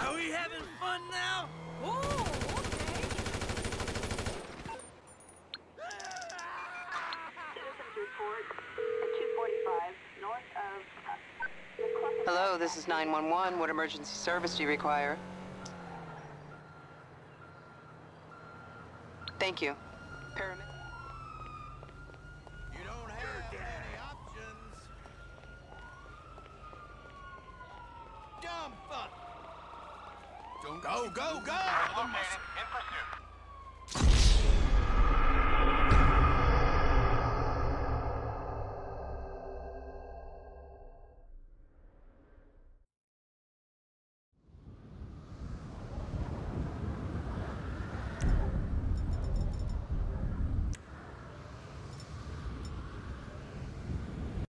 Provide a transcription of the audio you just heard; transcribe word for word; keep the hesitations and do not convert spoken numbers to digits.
Are we having fun now? Oh, Citizens report at two forty-five north of uh, the Hello, this is nine one one. What emergency service do you require? Thank you. Paramedic. You don't have many options. Dumb fuck. Don't go, go, go! Located in pursuit.